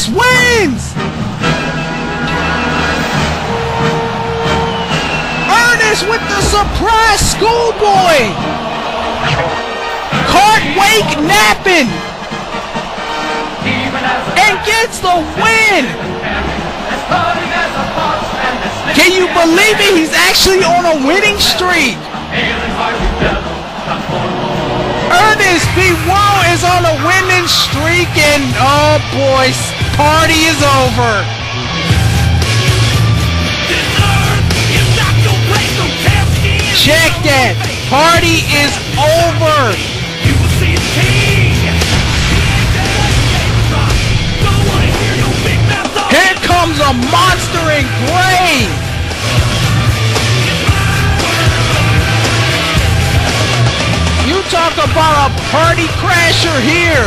Ernest wins! Ernest with the surprise schoolboy! Cart wake napping! And gets the win! Can you believe it? He's actually on a winning streak! Ernest B. World is on a winning streak, and oh boy, party is over. Check that. Party is over. Here comes a monster in gray. You talk about a party crasher here.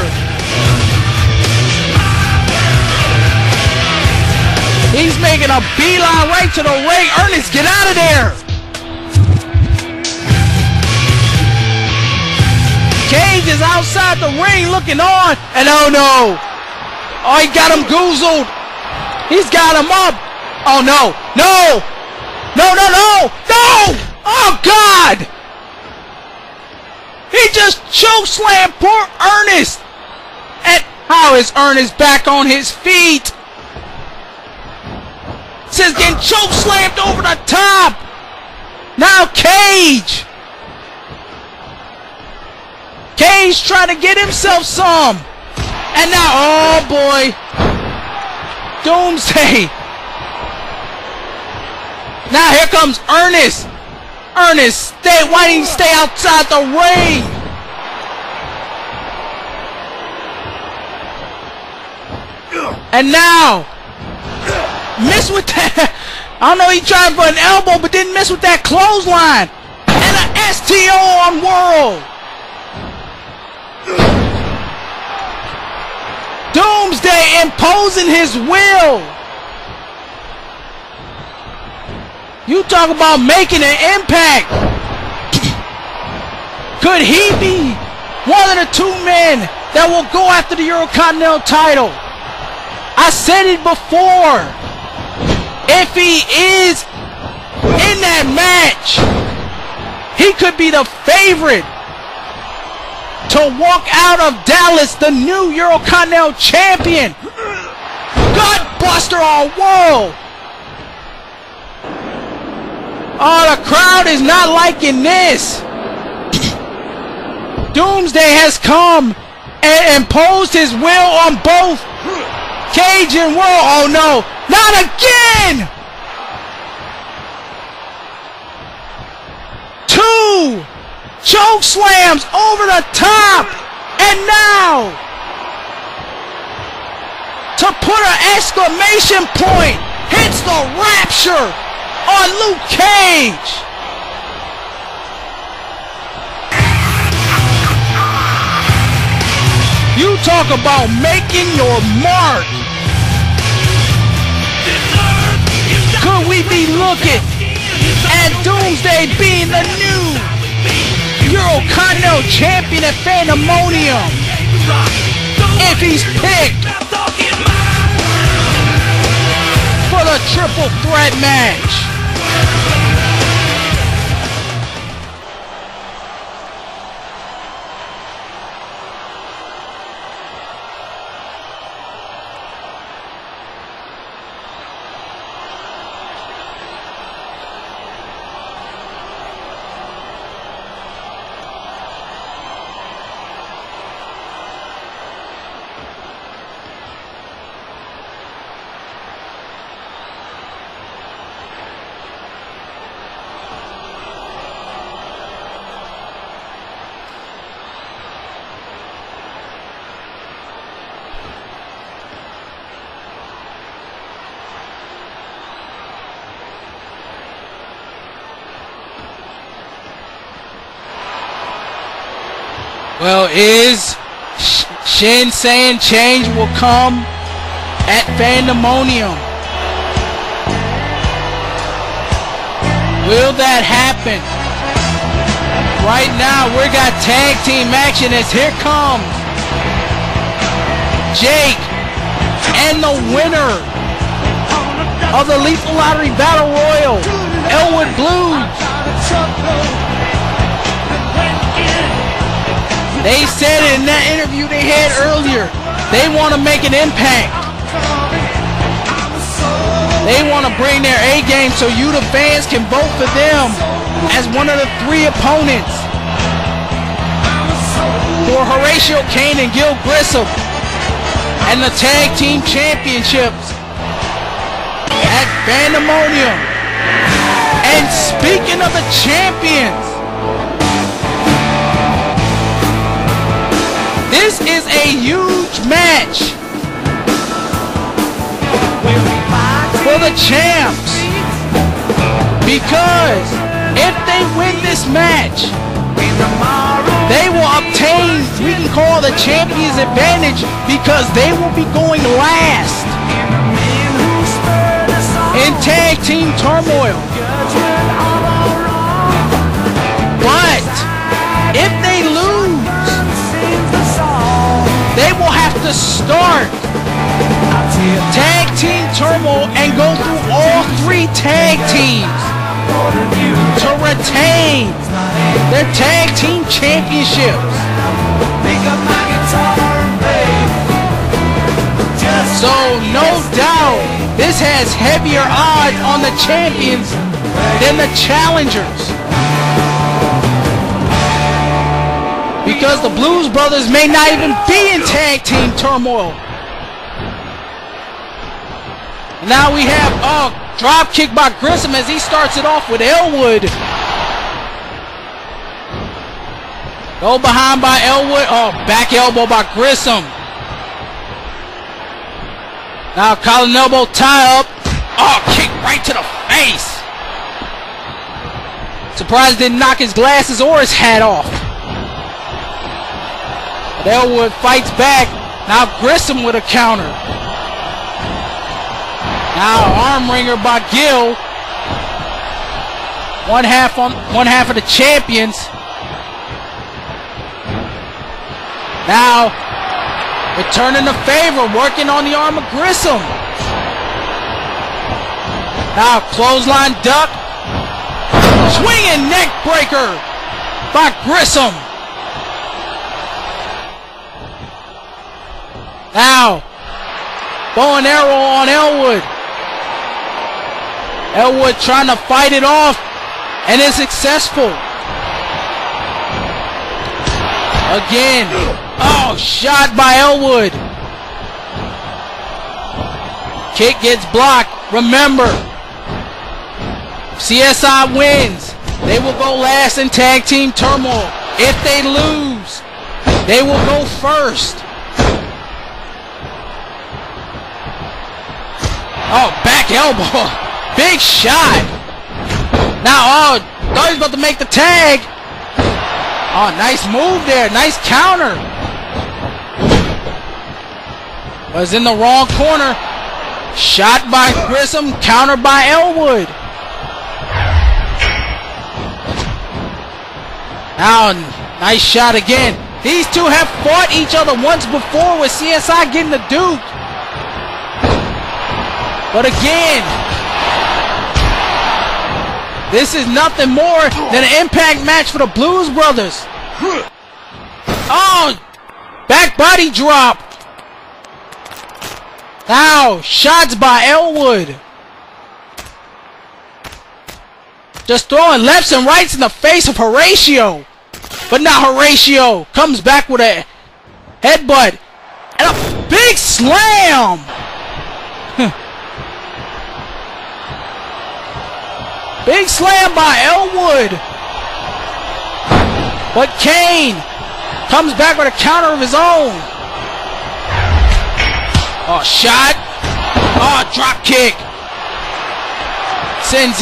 He's making a beeline right to the ring. Ernest, get out of there. Cage is outside the ring looking on. And oh no. Oh, he got him goozled. He's got him up. Oh no. No. No, no, no. No. Oh God. He just chokeslammed poor Ernest. And how is Ernest back on his feet? Says getting chokeslammed over the top. Now Cage. Cage trying to get himself some. And now, oh boy. Doomsday. Now here comes Ernest. Ernest, why didn't you stay outside the ring? And now, miss with that. I don't know, he tried for an elbow, but didn't miss with that clothesline. And an STO on World. Doomsday imposing his will. You talk about making an impact. Could he be one of the two men that will go after the Eurocontinental title? I said it before. If he is in that match, he could be the favorite to walk out of Dallas, the new Eurocontinental champion. Gutbuster on World. Oh, the crowd is not liking this. Doomsday has come and imposed his will on both Cage and World. Oh no, not again! 2 choke slams over the top, and now to put an exclamation point, hits the Rapture on Luke Cage. You talk about making your mark. Could we be looking at Doomsday being the new Eurocontinental champion at Fandemonium if he's picked for the triple threat match? Well, is Shin saying change will come at Fandemonium? Will that happen? Right now, we got tag team action as here comes Jake and And the winner of the Lethal Lottery Battle Royal, Elwood Blues. They said in that interview they had earlier, they want to make an impact. They want to bring their A game so you, the fans, can vote for them as one of the 3 opponents for Horatio Kane and Gil Grissom and the Tag Team Championships at Fandemonium. And speaking of the champions, this is a huge match for the champs, because if they win this match, they will obtain, we can call the champion's advantage, because they will be going last in Tag Team Turmoil. But if they lose, they will have to start Tag Team Turmoil and go through all 3 tag teams to retain their Tag Team Championships. So no doubt this has heavier odds on the champions than the challengers, because the Blues Brothers may not even be in Tag Team Turmoil. Now we have a drop kick by Grissom as he starts it off with Elwood. Go behind by Elwood. Oh, back elbow by Grissom. Now collar and elbow tie up. Oh, kick right to the face. Surprised didn't knock his glasses or his hat off. But Elwood fights back. Now Grissom with a counter. Now arm wringer by Gil. One half of the champions. Now returning the favor, working on the arm of Grissom. Now clothesline duck. Swinging neck breaker by Grissom. Now bow and arrow on Elwood. Elwood trying to fight it off and is successful. Again. Oh, shot by Elwood. Kick gets blocked. Remember, CSI wins, they will go last in Tag Team Turmoil. If they lose, they will go first. Oh, back elbow. Big shot. Now, thought he was about to make the tag. Oh, nice move there. Nice counter. Was in the wrong corner. Shot by Grissom, counter by Elwood. Now, nice shot again. These two have fought each other once before with CSI getting the Duke. But again, this is nothing more than an impact match for the Blues Brothers. Oh, back body drop. Now, shots by Elwood. Just throwing lefts and rights in the face of Horatio. But now Horatio comes back with a headbutt and a big slam. Big slam by Elwood. But Kane comes back with a counter of his own. Oh, shot. Oh, drop kick. Sends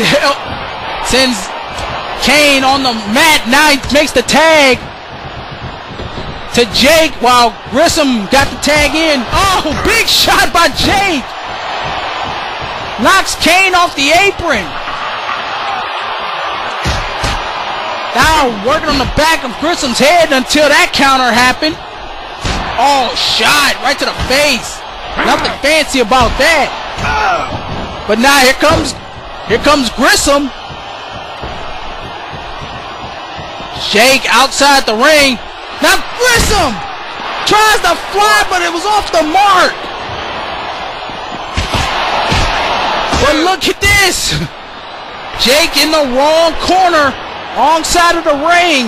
Kane on the mat. Now he makes the tag to Jake while Grissom got the tag in. Oh, big shot by Jake. Knocks Kane off the apron. Now working on the back of Grissom's head until that counter happened. Oh, shot right to the face. Nothing fancy about that. But now here comes Grissom. Jake outside the ring. Now Grissom tries to fly, but it was off the mark. But look at this. Jake in the wrong corner, wrong side of the ring.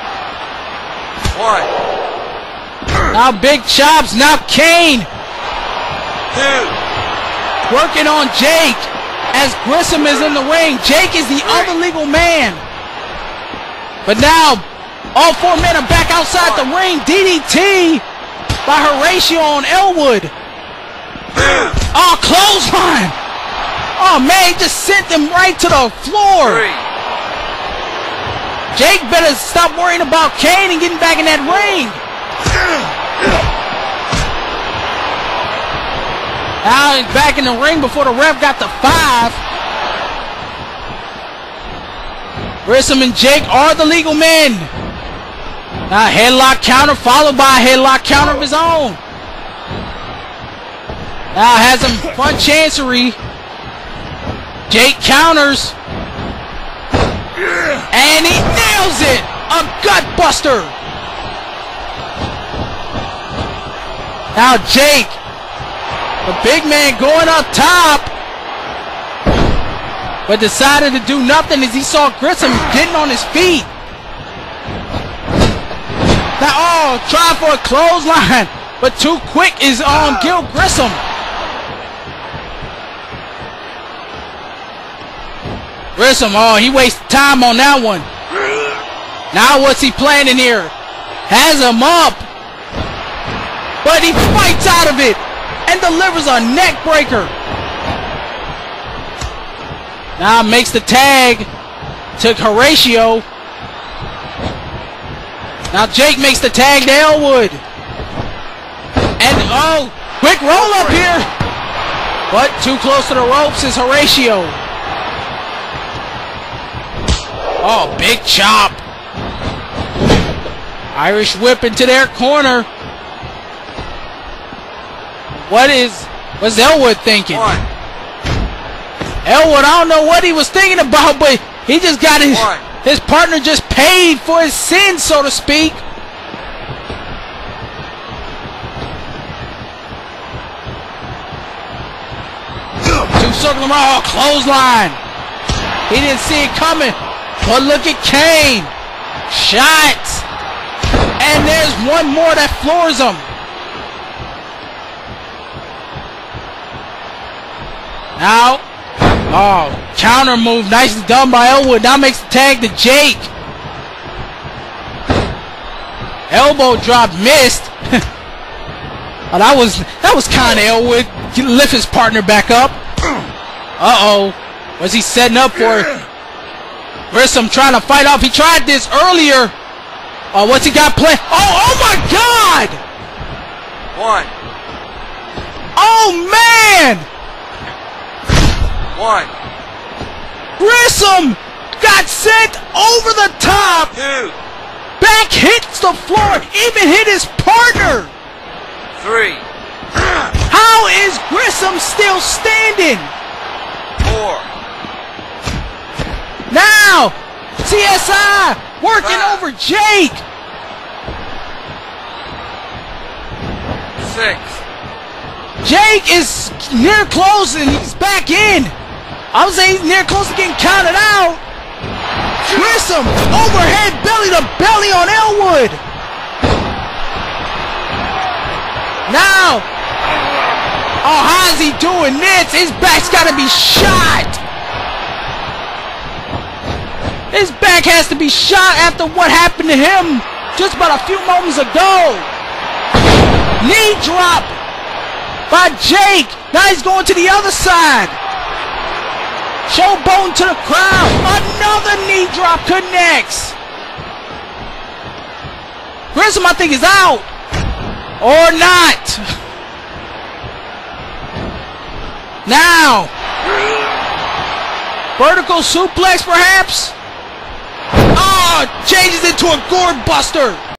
One. Now big chops. Now Kane. Two. Working on Jake as Grissom is in the ring. Jake is the other legal man. But now all four men are back outside the ring. DDT by Horatio on Elwood. Oh, clothesline. Oh man, he just sent them right to the floor. Jake better stop worrying about Kane and getting back in that ring. Now he's back in the ring before the ref got the 5. Grissom and Jake are the legal men. Now headlock counter followed by a headlock counter of his own. Now has him front chancery. Jake counters. And he nails it! A gut buster! Now Jake, the big man going up top, but decided to do nothing as he saw Grissom getting on his feet. Now, oh, trying for a clothesline, but too quick is on Gil Grissom. Grissom, oh, he wasted time on that one. Now what's he planning here? Has him up. But he fights out of it and delivers a neck breaker. Now makes the tag to Horatio. Now Jake makes the tag to Elwood. And oh, quick roll up here. But too close to the ropes is Horatio. Oh, big chop. Irish whip into their corner. What's Elwood thinking? Elwood, I don't know what he was thinking about, but he just got his partner just paid for his sins, so to speak. Two circle around, oh, clothesline. He didn't see it coming, but look at Kane. Shots. And there's one more that floors him. Now, oh, counter move, nicely done by Elwood. Now makes the tag to Jake. Elbow drop missed. Oh, that was kind of Elwood. Lift his partner back up. Uh-oh. Was he setting up for it? Grissom trying to fight off. He tried this earlier. Oh, what's he got planned? Oh my God! One. Oh, man! One. Grissom got sent over the top. Two. Back hits the floor. Even hit his partner. Three. How is Grissom still standing? Four. Now, CSI working over Jake. 6. Jake is near close and he's back in. I would say he's near close to getting counted out. Grissom overhead belly to belly on Elwood. Now, oh, how's he doing this? His back's got to be shot. His back has to be shot after what happened to him just about a few moments ago. Knee drop by Jake. Now he's going to the other side. Showboating to the crowd. Another knee drop connects. Grissom, I think, is out. Or not. Now. Vertical suplex, perhaps? Oh, changes into a gourd buster.